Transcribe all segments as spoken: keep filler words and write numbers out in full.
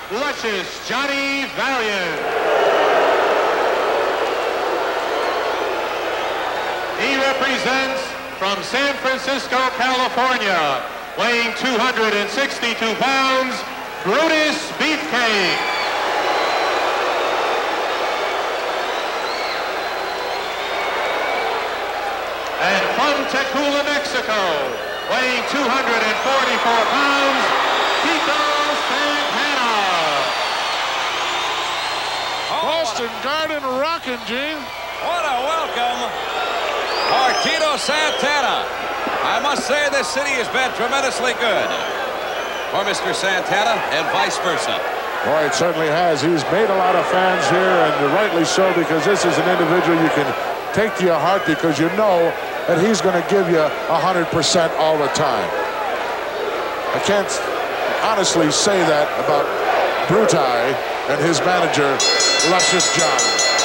Luscious Johnny Valiant. He represents from San Francisco, California, weighing two hundred sixty-two pounds, Brutus Beefcake. And from Tecula, Mexico, weighing two hundred forty-four pounds, Tito Santana. Boston Garden rocking, Gene. What a welcome for Tito Santana. I must say this city has been tremendously good for Mister Santana and vice versa. Boy, it certainly has. He's made a lot of fans here, and rightly so, because this is an individual you can take to your heart because you know that he's going to give you one hundred percent all the time. I can't honestly say that about Brutai and his manager, Luscious John.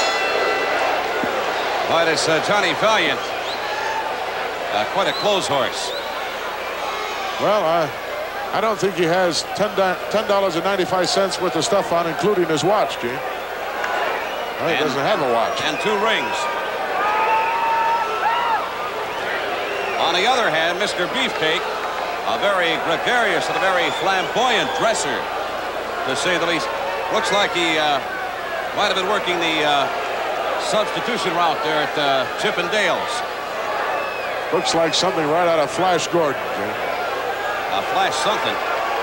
But it's uh, Johnny Valiant. Uh, quite a clothes horse. Well, uh, I don't think he has ten dollars and ninety-five cents worth of stuff on, including his watch, Gene. Well, he doesn't have a watch. And two rings. On the other hand, Mister Beefcake, a very gregarious and a very flamboyant dresser, to say the least. Looks like he uh, might have been working the uh, substitution route there at uh, Chip and Dale's. Looks like something right out of Flash Gordon. A Flash something.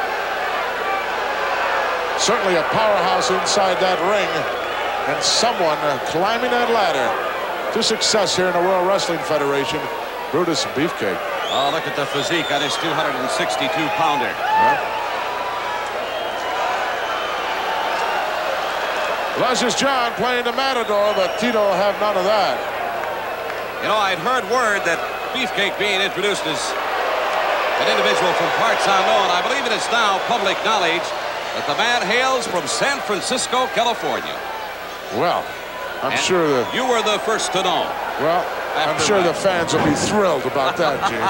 Certainly a powerhouse inside that ring, and someone uh, climbing that ladder to success here in the World Wrestling Federation, Brutus Beefcake. Oh, look at the physique on his two hundred sixty-two pounder. Yeah. Luscious John playing the Matador, but Tito will have none of that. You know, I'd heard word that Beefcake being introduced as an individual from parts unknown. I believe it is now public knowledge that the man hails from San Francisco, California. Well, I'm and sure the... You were the first to know. Well, I'm sure that. the fans will be thrilled about that, Gene.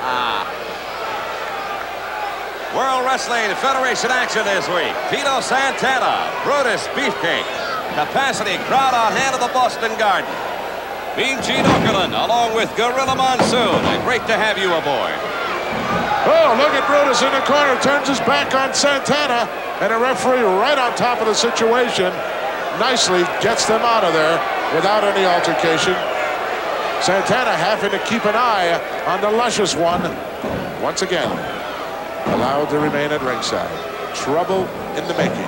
World Wrestling Federation action this week. Tito Santana, Brutus Beefcake. Capacity crowd on hand at the Boston Garden. Mean Gene Okerlund, along with Gorilla Monsoon. And great to have you aboard. Oh, look at Brutus in the corner. Turns his back on Santana. And a referee right on top of the situation. Nicely gets them out of there without any altercation. Santana having to keep an eye on the Luscious one. Once again, allowed to remain at ringside. Trouble in the making.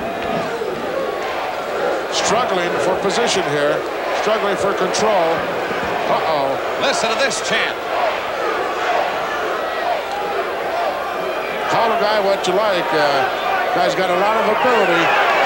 Struggling for position here. Struggling for control. Uh-oh. Listen to this chant. Call a guy what you like. Uh, guy's got a lot of ability.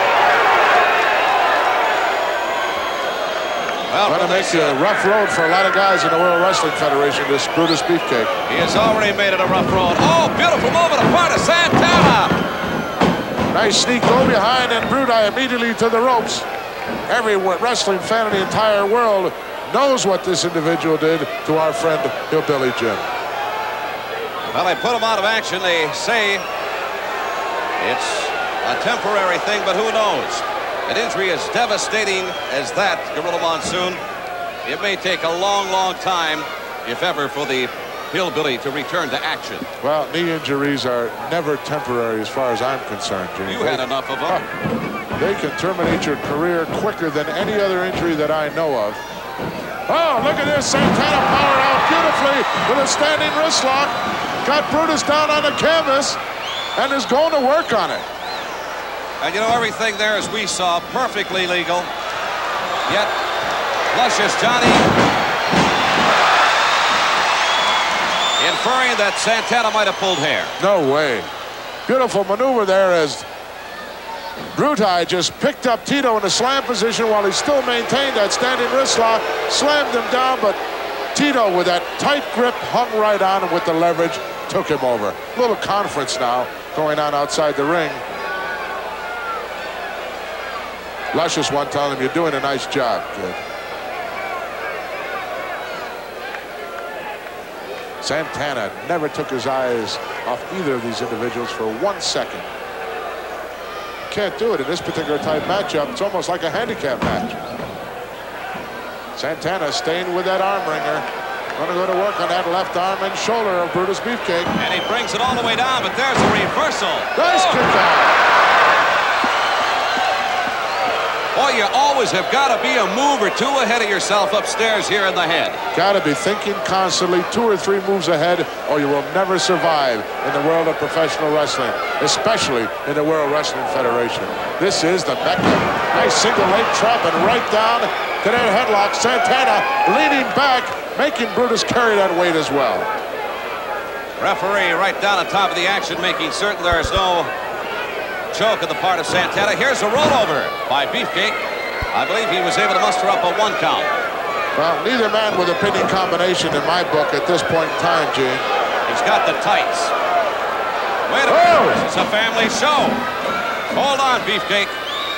Well, going to make a rough road for a lot of guys in the World Wrestling Federation, this Brutus Beefcake. He has already made it a rough road. Oh, beautiful movement apart of Santana. Nice sneak go behind, and Brutai immediately to the ropes. Every wrestling fan in the entire world knows what this individual did to our friend Hillbilly Jim. Well, they put him out of action. They say it's a temporary thing, but who knows? An injury as devastating as that, Gorilla Monsoon, it may take a long, long time, if ever, for the Hillbilly to return to action. Well, knee injuries are never temporary as far as I'm concerned, Jim. You had enough of them. They can terminate your career quicker than any other injury that I know of. Oh, look at this. Santana powered out beautifully with a standing wrist lock. Got Brutus down on the canvas and is going to work on it. And you know, everything there, as we saw, perfectly legal. Yet, Luscious Johnny inferring that Santana might have pulled hair. No way. Beautiful maneuver there as Brutai just picked up Tito in a slam position while he still maintained that standing wrist lock, slammed him down, but Tito, with that tight grip, hung right on him with the leverage, took him over. A little conference now going on outside the ring. Luscious one telling him, you're doing a nice job, kid. Santana never took his eyes off either of these individuals for one second. can't do it in this particular type matchup. It's almost like a handicap match. Santana staying with that arm wringer. Going to go to work on that left arm and shoulder of Brutus Beefcake. And he brings it all the way down, but there's a reversal. Nice oh. kick out. Boy, you always have got to be a move or two ahead of yourself upstairs here in the head. Got to be thinking constantly two or three moves ahead, or you will never survive in the world of professional wrestling, especially in the World Wrestling Federation. This is the Mecca. Nice single leg trap and right down to that headlock. Santana leaning back, making Brutus carry that weight as well. Referee right down on top of the action, making certain there is no choke on the part of Santana. Here's a rollover by Beefcake. I believe he was able to muster up a one count. Well, neither man with a pinning combination in my book at this point in time, Gene. He's got the tights. Wait a oh. minute, this is a family show. Hold on, Beefcake.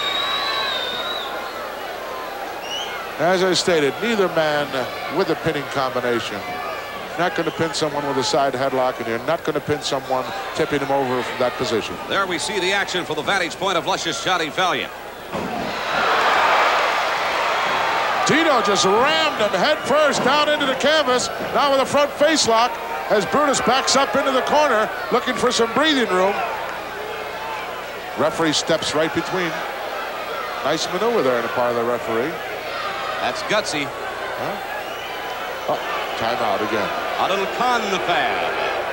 As I stated, neither man with a pinning combination. Not going to pin someone with a side headlock, and you're not going to pin someone tipping him over from that position. There we see the action for the vantage point of Luscious Johnny Valiant. Tito just rammed him head first down into the canvas. Now with a front face lock as Brutus backs up into the corner, looking for some breathing room. Referee steps right between. Nice maneuver there on the part of the referee. That's gutsy. Huh? Oh, timeout again. A little con the pad.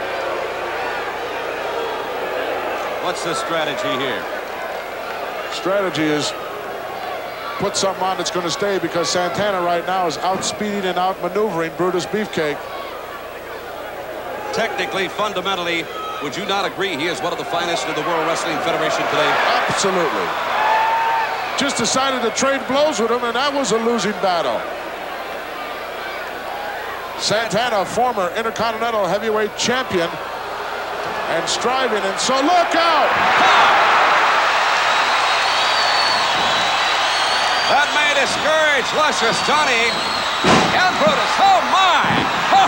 What's the strategy here? Strategy is put something on that's going to stay, because Santana right now is outspeeding and outmaneuvering Brutus Beefcake. Technically, fundamentally, would you not agree he is one of the finest in the World Wrestling Federation today? Absolutely. Just decided to trade blows with him, and that was a losing battle. Santana, former Intercontinental Heavyweight Champion, and striving, and so look out! That may discourage Luscious Johnny. And Brutus, oh my! Huh.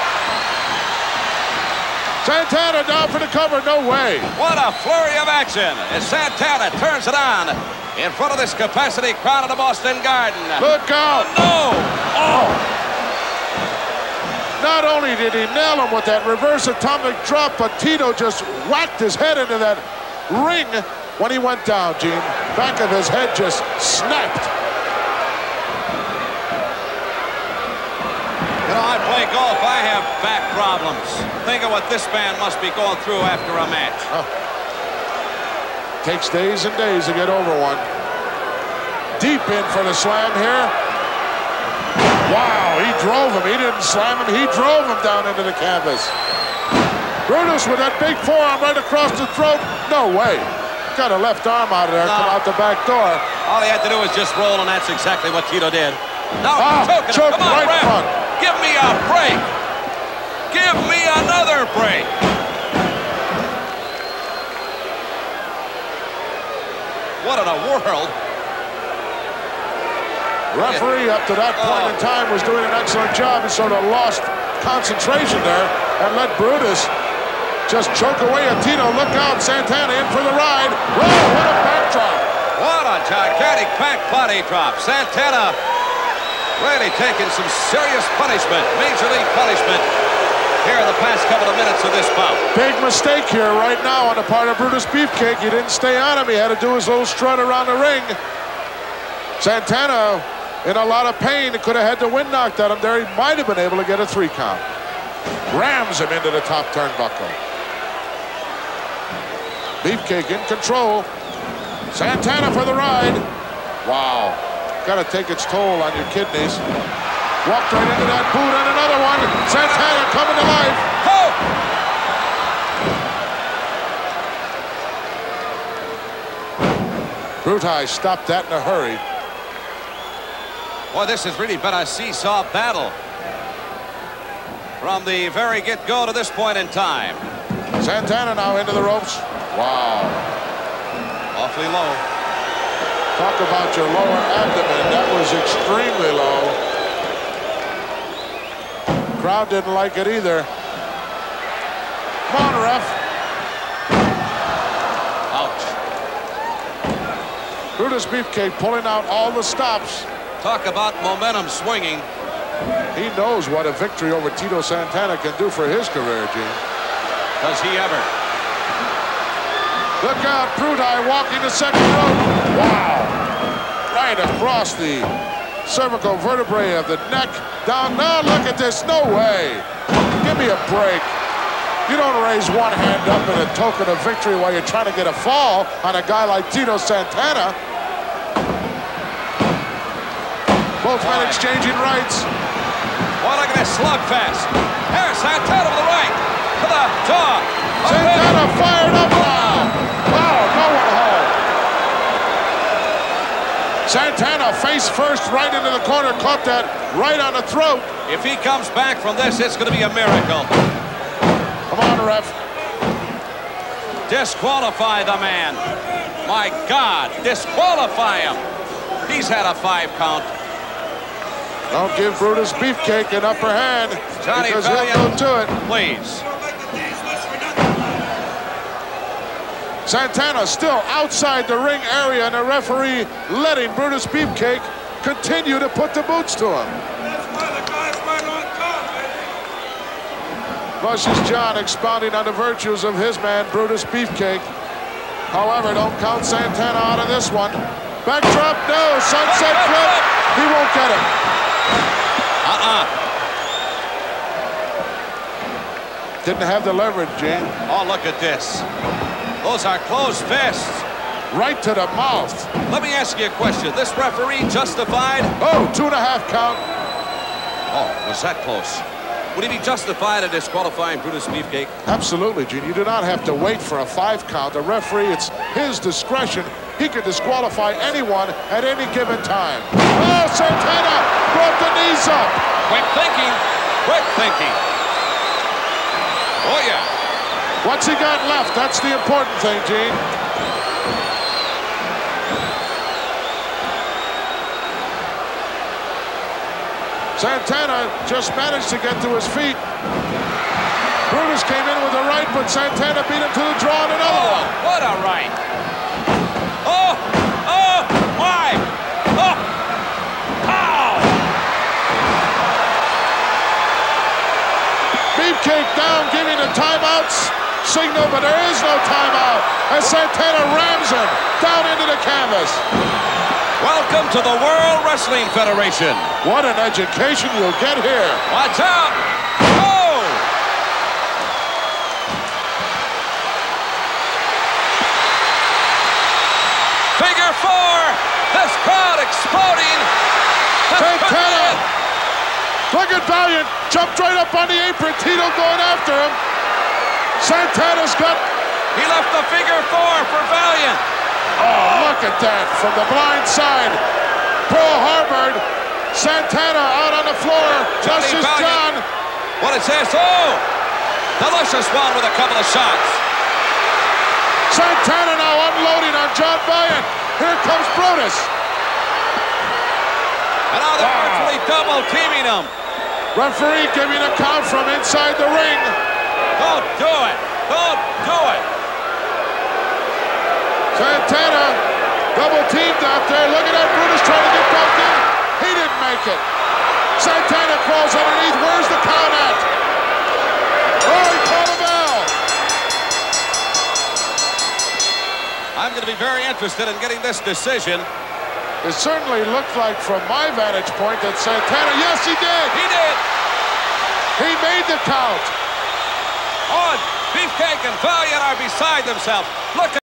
Santana down for the cover, no way. What a flurry of action as Santana turns it on in front of this capacity crowd of the Boston Garden. Look out! Oh, no! Oh! Not only did he nail him with that reverse atomic drop, but Tito just whacked his head into that ring when he went down, Gene. Back of his head just snapped. You know, I play golf. I have back problems. Think of what this man must be going through after a match. Oh. Takes days and days to get over one. Deep in for the slam here. Wow, he drove him. He didn't slam him. He drove him down into the canvas. Brutus with that big forearm right across the throat. No way. Got a left arm out of there. No. Come out the back door. All he had to do was just roll, and that's exactly what Tito did. Now ah, he's choking. choke Come on, right ref. front. Give me a break. Give me another break. What in a world. Referee up to that point oh. in time was doing an excellent job. He sort of lost concentration there and let Brutus just choke away at Tito. Look out, Santana in for the ride. Whoa, what a backdrop. What a gigantic back body drop. Santana really taking some serious punishment, major league punishment here in the past couple of minutes of this bout. Big mistake here right now on the part of Brutus Beefcake. He didn't stay on him. He had to do his little strut around the ring. Santana in a lot of pain. He could have had the wind knocked out him there. He might have been able to get a three count. Rams him into the top turnbuckle. Beefcake in control. Santana for the ride. Wow. Got to take its toll on your kidneys. Walked right into that boot and another one. Santana coming to life. Oh! Brutus stopped that in a hurry. Boy, this has really been a seesaw battle from the very get-go to this point in time. Santana now into the ropes. Wow. Awfully low. Talk about your lower abdomen. That was extremely low. Crowd didn't like it either. Come on, ref. Ouch. Brutus Beefcake pulling out all the stops. Talk about momentum swinging. He knows what a victory over Tito Santana can do for his career, Gene. Does he ever? Look out, Brutai walking the second rope. Wow. Right across the cervical vertebrae of the neck. Down now, look at this. No way. Give me a break. You don't raise one hand up in a token of victory while you're trying to get a fall on a guy like Tito Santana. Both men exchanging rights. Well, look at this slugfest. Here's Santana to the right. To the jaw. Santana fired up now. Wow, no one home. Santana face first right into the corner. Caught that right on the throat. If he comes back from this, it's going to be a miracle. Come on, ref. Disqualify the man. My God, disqualify him. He's had a five count. Don't give Brutus Beefcake an upper hand. Johnny because Valiant, he'll go to it. Please. Santana still outside the ring area, and the referee letting Brutus Beefcake continue to put the boots to him. Luscious John expounding on the virtues of his man, Brutus Beefcake. However, don't count Santana out of this one. Backdrop, no. Sunset flip. He won't get it. Uh-uh. Didn't have the leverage, Gene. Oh, look at this. Those are closed fists. Right to the mouth. Let me ask you a question. This referee justified? Oh, two and a half count. Oh, was that close? Would he be justified in disqualifying Brutus Beefcake? Absolutely, Gene. You do not have to wait for a five count. The referee, it's his discretion. He can disqualify anyone at any given time. Oh, Santana brought the knees up. Quick thinking. Quick thinking. Oh, yeah. What's he got left? That's the important thing, Gene. Santana just managed to get to his feet. Brutus came in with a right, but Santana beat him to the draw on another Oh, one. what a right. Oh, oh, my. Oh, pow. Beefcake down, giving the timeouts signal, but there is no timeout as Santana rams him down into the canvas. Welcome to the World Wrestling Federation. What an education you'll get here. Watch out. Oh! Figure four. This crowd exploding. Santana. Look at Valiant. Jumped right up on the apron. Tito going after him. Santana's got... He left the figure four for Valiant. Oh, look at that from the blind side. Pearl Harbored. Santana out on the floor. Luscious John. What it says? Oh! Delicious one with a couple of shots. Santana now unloading on John Valiant. Here comes Brutus. And now they're Wow. virtually double teaming him. Referee giving a count from inside the ring. Don't do it. Don't do it. Santana double teamed out there. Look at that. Brutus trying to get back in. He didn't make it. Santana crawls underneath. Where's the count at? Oh, he called a bell. I'm going to be very interested in getting this decision. It certainly looked like, from my vantage point, that Santana, yes, he did. He did. He made the count. On. Beefcake and Valiant are beside themselves. Look at